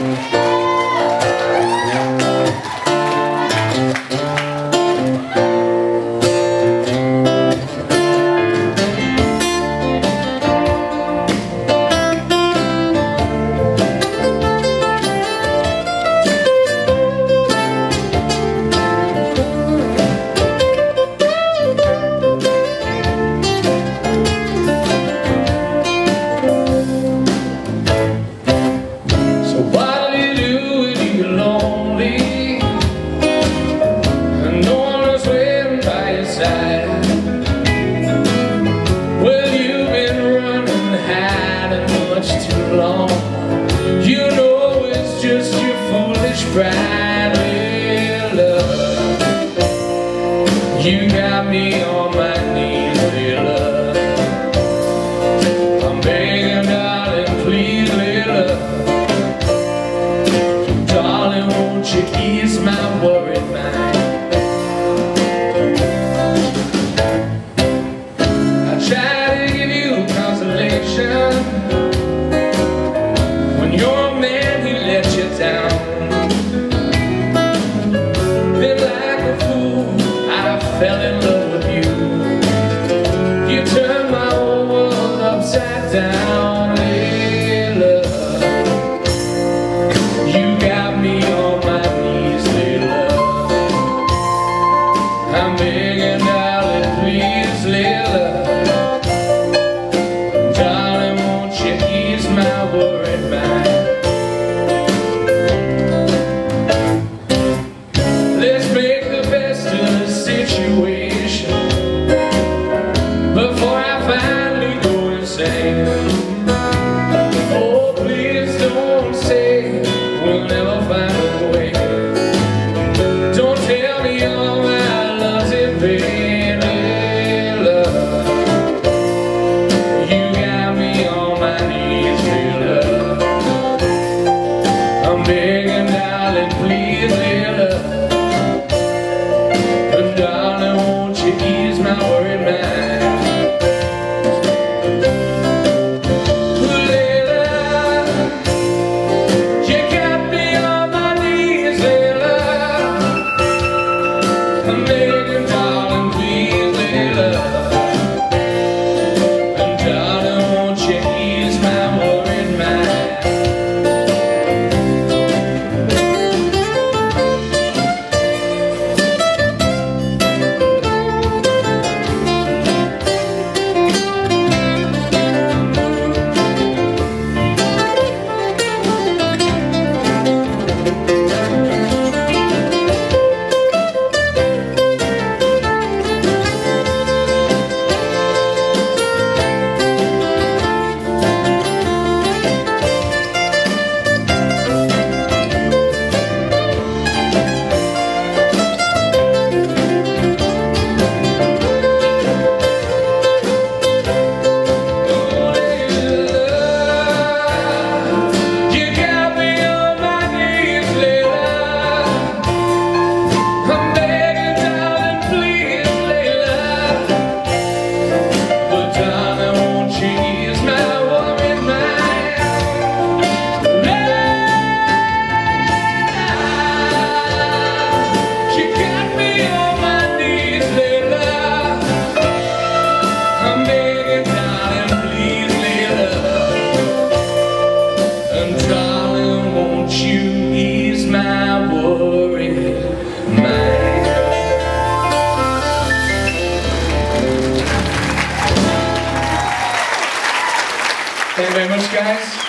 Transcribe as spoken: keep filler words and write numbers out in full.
You got me on my knees, Layla. I'm begging, darling, please, Layla. Darling, won't you ease my worried mind? I try to give you consolation when your man, he let you down. Fell in love with you. You turned my whole world upside down, Layla. You got me on my knees, Layla. I'm begging, darling, please, Layla. Darling, won't you ease my worried mind? Let's make the best of the situation before I finally go insane. Oh, please don't say we'll never find a way. Don't tell me all my love's in vain, Layla. You got me on my knees, Layla. I'm begging, darling, please, Layla. Darling, won't you ease my worried mind? Layla, you got me on my knees, Layla. I'm begging, darling, please, Layla. And darling, won't you ease my worried mind? Thank you very much, guys.